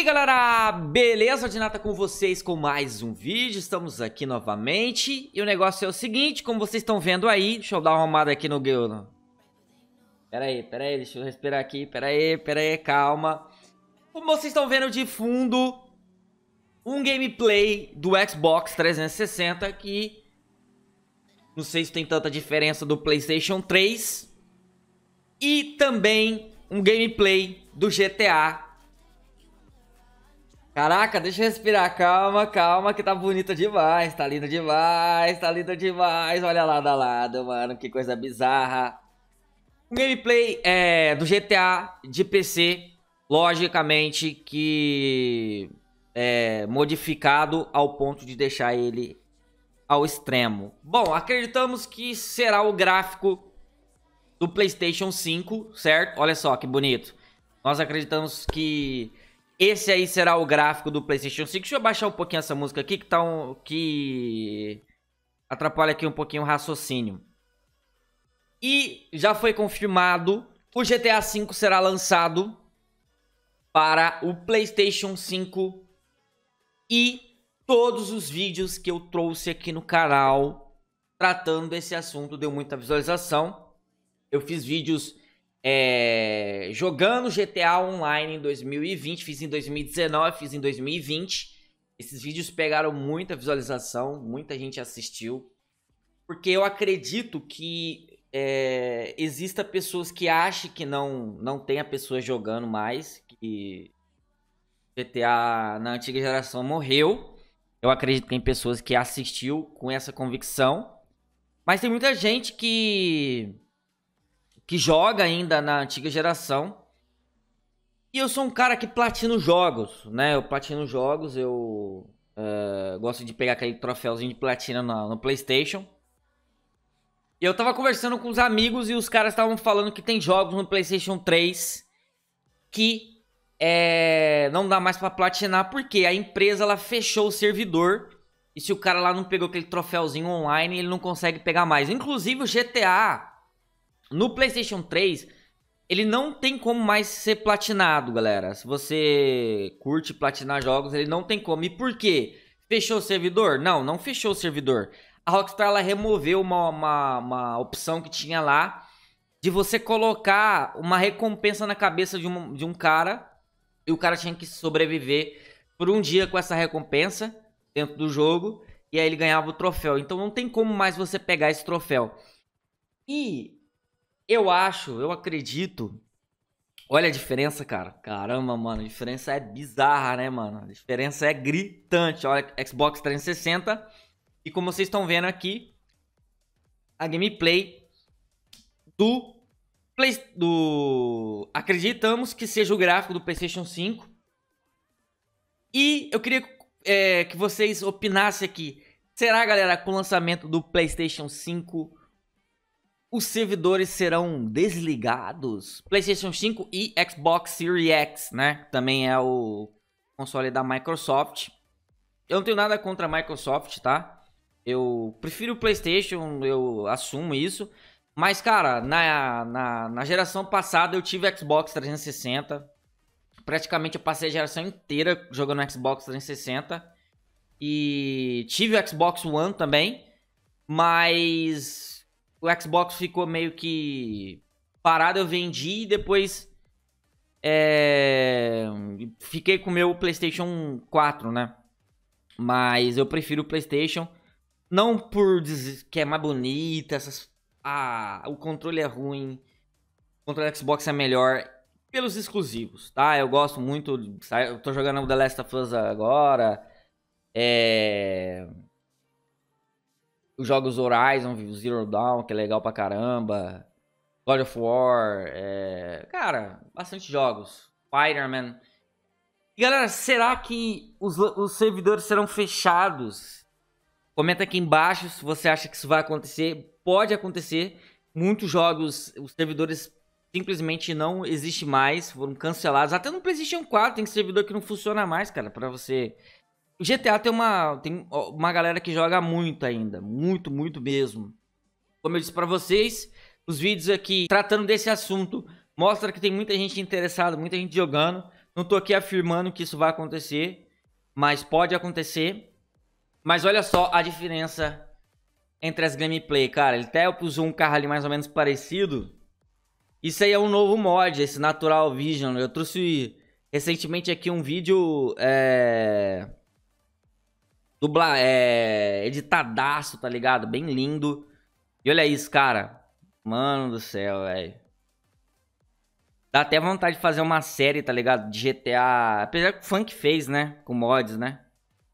aí galera, beleza? Ordinata com vocês com mais um vídeo, estamos aqui novamente. E o negócio é o seguinte, como vocês estão vendo aí, deixa eu dar uma arrumada aqui no guild. Pera aí, deixa eu respirar aqui, pera aí, calma. Como vocês estão vendo de fundo, um gameplay do Xbox 360 que não sei se tem tanta diferença do PlayStation 3. E também um gameplay do GTA. Caraca, deixa eu respirar, calma, que tá bonita demais, tá linda demais, olha lá da lado, mano, que coisa bizarra. Um gameplay do GTA de PC, logicamente que é modificado ao ponto de deixar ele ao extremo. Bom, acreditamos que será o gráfico do PlayStation 5, certo? Olha só que bonito. Nós acreditamos que esse aí será o gráfico do PlayStation 5. Deixa eu baixar um pouquinho essa música aqui que tá que atrapalha aqui um pouquinho o raciocínio. E já foi confirmado, o GTA V será lançado para o PlayStation 5 e todos os vídeos que eu trouxe aqui no canal tratando desse assunto deu muita visualização. Eu fiz vídeos jogando GTA Online em 2020, fiz em 2019, fiz em 2020. Esses vídeos pegaram muita visualização, muita gente assistiu. Porque eu acredito que exista pessoas que achem que não tenha pessoas jogando mais, que GTA na antiga geração morreu. Eu acredito que tem pessoas que assistiu com essa convicção. Mas tem muita gente que joga ainda na antiga geração. E eu sou um cara que platino jogos, né? Eu platino jogos, eu gosto de pegar aquele troféuzinho de platina no PlayStation. E eu tava conversando com os amigos e os caras estavam falando que tem jogos no PlayStation 3 que não dá mais pra platinar porque a empresa ela fechou o servidor. E se o cara lá não pegou aquele troféuzinho online, ele não consegue pegar mais. Inclusive o GTA no PlayStation 3, ele não tem como mais ser platinado, galera. Se você curte platinar jogos, ele não tem como. E por quê? Fechou o servidor? Não fechou o servidor. A Rockstar ela removeu uma opção que tinha lá de você colocar uma recompensa na cabeça de um cara. E o cara tinha que sobreviver por um dia com essa recompensa dentro do jogo. E aí ele ganhava o troféu. Então não tem como mais você pegar esse troféu. E eu acredito. Olha a diferença, cara. Caramba, mano. A diferença é bizarra, né, mano? A diferença é gritante. Olha, Xbox 360. E como vocês estão vendo aqui, a gameplay acreditamos que seja o gráfico do PlayStation 5. E eu queria que vocês opinassem aqui. Será, galera, com o lançamento do PlayStation 5... os servidores serão desligados? PlayStation 5 e Xbox Series X, né? Também é o console da Microsoft. Eu não tenho nada contra a Microsoft, tá? Eu prefiro o PlayStation, eu assumo isso. Mas, cara, na geração passada eu tive Xbox 360. Praticamente eu passei a geração inteira jogando Xbox 360. E tive o Xbox One também. Mas o Xbox ficou meio que parado, eu vendi e depois fiquei com o meu PlayStation 4, né? Mas eu prefiro o PlayStation, não por dizer que é mais bonita, o controle é ruim, o controle do Xbox é melhor pelos exclusivos, tá? Eu gosto muito, eu tô jogando The Last of Us agora, os jogos Horizon, Zero Dawn, que é legal pra caramba. God of War. Cara, bastante jogos. Spider-Man. E galera, será que os servidores serão fechados? Comenta aqui embaixo se você acha que isso vai acontecer. Pode acontecer. Muitos jogos, os servidores simplesmente não existem mais. Foram cancelados. Até no PlayStation 4 tem servidor que não funciona mais, cara. Pra você... O GTA tem uma galera que joga muito ainda. Muito mesmo. Como eu disse pra vocês, os vídeos aqui tratando desse assunto mostra que tem muita gente interessada, muita gente jogando. Não tô aqui afirmando que isso vai acontecer, mas pode acontecer. Mas olha só a diferença entre as gameplay, cara. Ele até usou um carro ali mais ou menos parecido. Isso aí é um novo mod, esse Natural Vision. Eu trouxe recentemente aqui um vídeo editadaço, tá ligado? Bem lindo. E olha isso, cara. Mano do céu, velho. Dá até vontade de fazer uma série, tá ligado? De GTA. Apesar que o Funk fez, né? Com mods, né?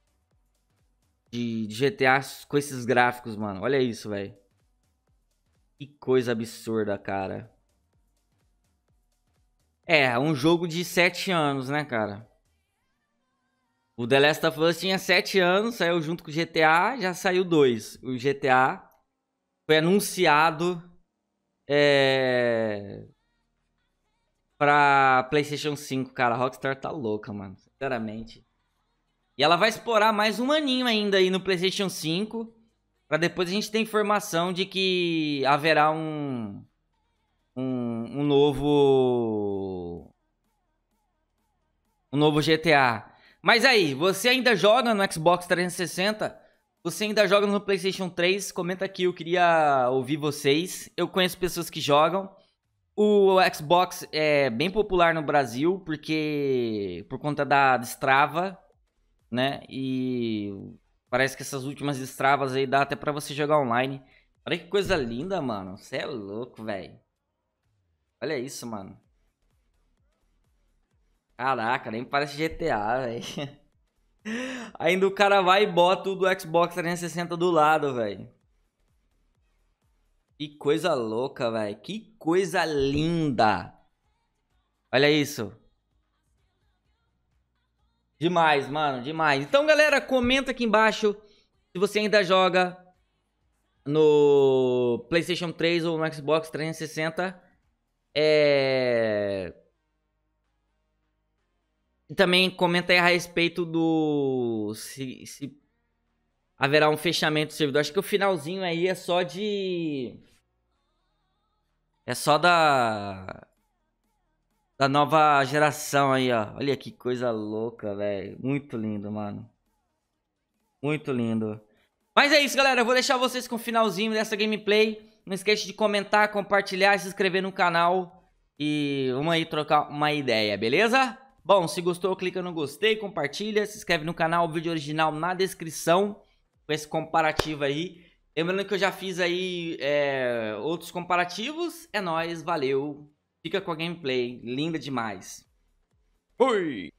De GTA com esses gráficos, mano. Olha isso, velho. Que coisa absurda, cara. É, um jogo de 7 anos, né, cara? O The Last of Us tinha 7 anos, saiu junto com o GTA, já saiu 2. O GTA foi anunciado pra PlayStation 5, cara. A Rockstar tá louca, mano. Sinceramente. E ela vai explorar mais um aninho ainda aí no PlayStation 5. Pra depois a gente ter informação de que haverá um novo... Um novo GTA. Mas aí, você ainda joga no Xbox 360? Você ainda joga no PlayStation 3? Comenta aqui, eu queria ouvir vocês. Eu conheço pessoas que jogam. O Xbox é bem popular no Brasil, porque por conta da Strava, né? E parece que essas últimas Stravas aí dá até pra você jogar online. Olha que coisa linda, mano. Você é louco, velho. Olha isso, mano. Caraca, nem parece GTA, velho. Ainda o cara vai e bota o do Xbox 360 do lado, velho. Que coisa louca, velho. Que coisa linda. Olha isso. Demais, mano, demais. Então, galera, comenta aqui embaixo se você ainda joga no PlayStation 3 ou no Xbox 360. E também comenta aí a respeito do... Se haverá um fechamento do servidor. Acho que o finalzinho aí é só de... É só da nova geração aí, ó. Olha que coisa louca, velho. Muito lindo, mano. Muito lindo. Mas é isso, galera. Eu vou deixar vocês com o finalzinho dessa gameplay. Não esqueça de comentar, compartilhar, se inscrever no canal. E vamos aí trocar uma ideia, beleza? Bom, se gostou, clica no gostei, compartilha, se inscreve no canal. O vídeo original na descrição. Com esse comparativo aí. Lembrando que eu já fiz aí outros comparativos. É nóis, valeu. Fica com a gameplay, linda demais. Fui!